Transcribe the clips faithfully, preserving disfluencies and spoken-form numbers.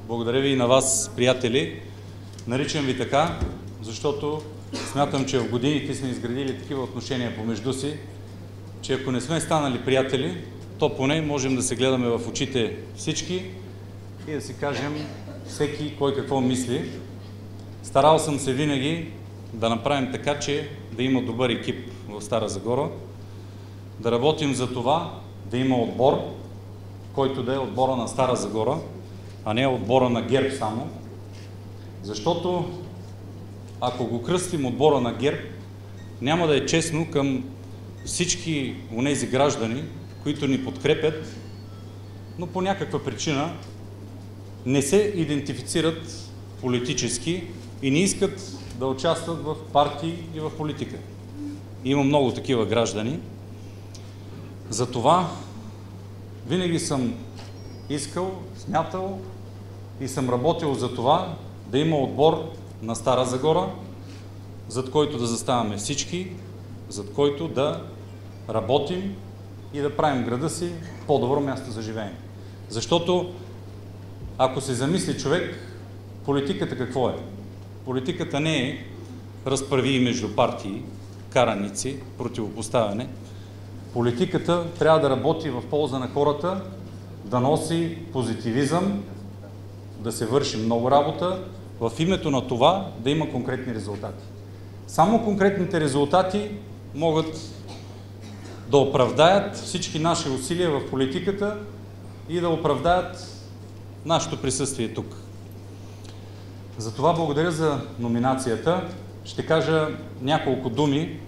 Благодаря ви и на вас, приятели. Наричам ви така, защото смятам, че в годините сме изградили такива отношения помежду си, че ако не сме станали приятели, то поне можем да се гледаме в очите всички и да си кажем всеки кой какво мисли. Старал съм се винаги да направим така, че да има добър екип в Стара Загора, да работим за това да има отбор, който да е отбора на Стара Загора, а не отбора на ГЕРБ само. Защото ако го кръстим отбора на ГЕРБ, няма да е честно към всички онези граждани, които ни подкрепят, но по някаква причина не се идентифицират политически и не искат да участват в партии и в политика. Има много такива граждани. Затова винаги съм искал, смятал и съм работил за това да има отбор на Стара Загора, зад който да заставаме всички, зад който да работим и да правим града си по-добро място за живеене. Защото ако се замисли човек, политиката какво е? Политиката не е разправи между партии, караници, противопоставяне. Политиката трябва да работи в полза на хората, да носи позитивизъм, да се върши много работа, в името на това да има конкретни резултати. Само конкретните резултати могат да оправдаят всички наши усилия в политиката и да оправдаят нашето присъствие тук. Затова благодаря за номинацията. Ще кажа няколко думи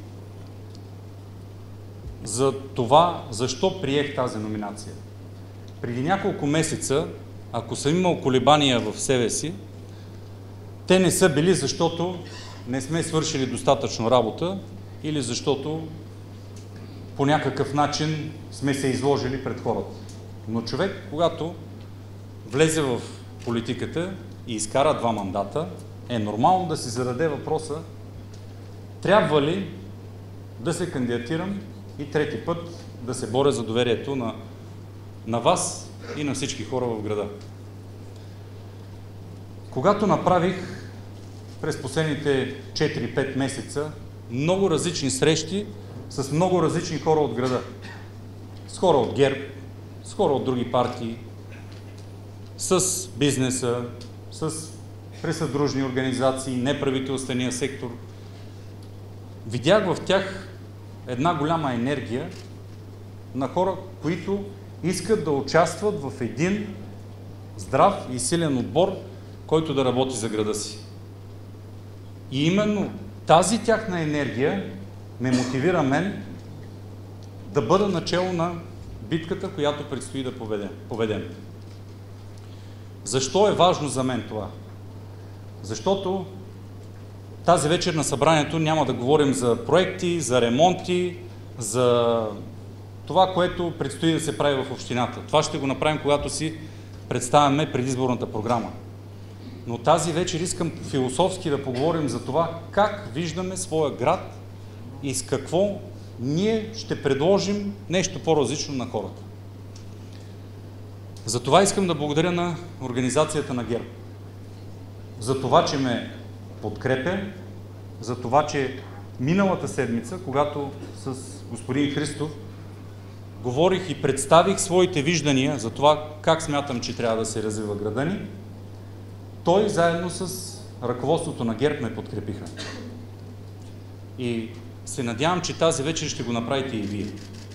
за това, защо приех тази номинация. Преди няколко месеца, ако съм имал колебания в себе си, те не са били, защото не сме свършили достатъчно работа или защото по някакъв начин сме се изложили пред хората. Но човек, когато влезе в политиката и изкара два мандата, е нормално да си зададе въпроса: трябва ли да се кандидатирам и трети път да се боря за доверието на, на вас и на всички хора в града. Когато направих през последните четири-пет месеца много различни срещи с много различни хора от града, с хора от ГЕРБ, с хора от други партии, с бизнеса, с присъдружни организации, неправителствения сектор, видях в тях една голяма енергия на хора, които искат да участват в един здрав и силен отбор, който да работи за града си. И именно тази тяхна енергия ме мотивира мен да бъда начело на битката, която предстои да поведем. Защо е важно за мен това? Защото тази вечер на събранието няма да говорим за проекти, за ремонти, за това, което предстои да се прави в общината. Това ще го направим, когато си представяме предизборната програма. Но тази вечер искам философски да поговорим за това как виждаме своя град и с какво ние ще предложим нещо по-различно на хората. Затова искам да благодаря на организацията на ГЕРБ. За това, че ме подкрепя, за това, че миналата седмица, когато с господин Христов говорих и представих своите виждания за това как смятам, че трябва да се развива града ни, той заедно с ръководството на ГЕРБ ме подкрепиха. И се надявам, че тази вечер ще го направите и вие.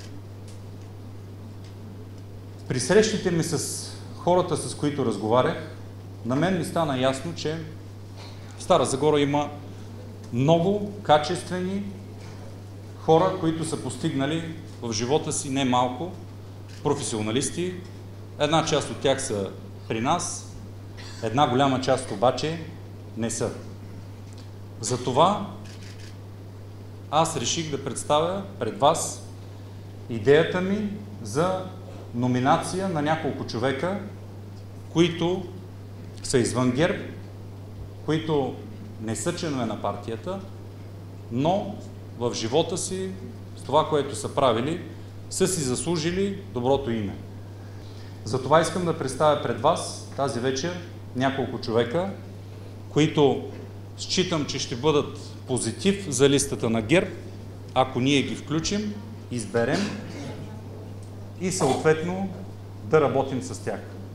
При срещите ми с хората, с които разговарях, на мен ми стана ясно, че в Стара Загора има много качествени хора, които са постигнали в живота си не малко, професионалисти. Една част от тях са при нас, една голяма част обаче не са. Затова аз реших да представя пред вас идеята ми за номинация на няколко човека, които са извън ГЕРБ, които не са членове на партията, но в живота си, с това, което са правили, са си заслужили доброто име. Затова искам да представя пред вас тази вечер няколко човека, които считам, че ще бъдат позитив за листата на ГЕРБ, ако ние ги включим, изберем и съответно да работим с тях.